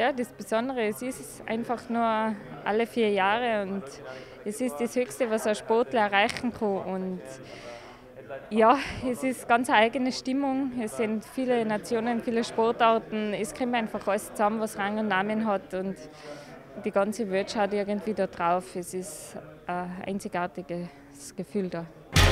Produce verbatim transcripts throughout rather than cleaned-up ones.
Ja, das Besondere, es ist einfach nur alle vier Jahre und es ist das Höchste, was ein Sportler erreichen kann. Und ja, es ist ganz eine eigene Stimmung. Es sind viele Nationen, viele Sportarten. Es kommt einfach alles zusammen, was Rang und Namen hat. Und die ganze Welt schaut irgendwie da drauf. Es ist ein einzigartiges Gefühl da.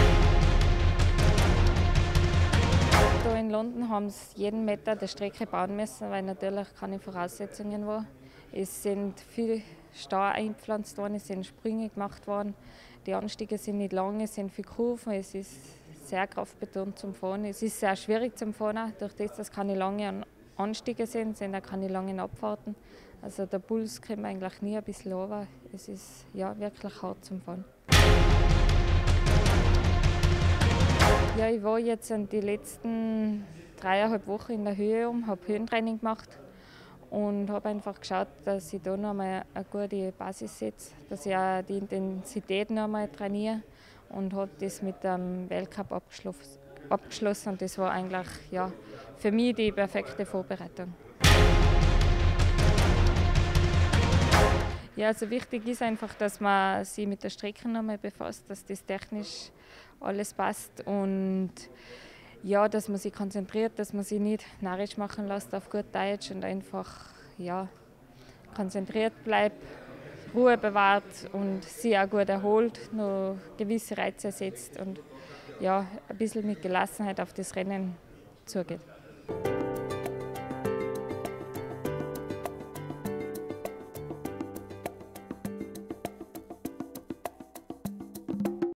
Da in London haben sie jeden Meter der Strecke bauen müssen, weil natürlich keine Voraussetzungen waren. Es sind viele Steine eingepflanzt worden, es sind Sprünge gemacht worden. Die Anstiege sind nicht lang, es sind viele Kurven, es ist sehr kraftbetont zum Fahren. Es ist sehr schwierig zum Fahren, durch das, dass keine langen Anstiege sind, sind auch keine langen Abfahrten. Also der Puls kommt eigentlich nie ein bisschen runter. Es ist ja wirklich hart zum Fahren. Ja, ich war jetzt in die letzten dreieinhalb Wochen in der Höhe um, habe Höhentraining gemacht und habe einfach geschaut, dass ich da noch einmal eine gute Basis setze, dass ich auch die Intensität noch einmal trainiere und habe das mit dem Weltcup abgeschlossen und das war eigentlich ja, für mich die perfekte Vorbereitung. Ja, also wichtig ist einfach, dass man sich mit der Strecke noch einmal befasst, dass das technisch alles passt und ja, dass man sich konzentriert, dass man sich nicht narrisch machen lässt auf gut Deutsch und einfach ja, konzentriert bleibt, Ruhe bewahrt und sich auch gut erholt, noch gewisse Reize setzt und ja, ein bisschen mit Gelassenheit auf das Rennen zugeht.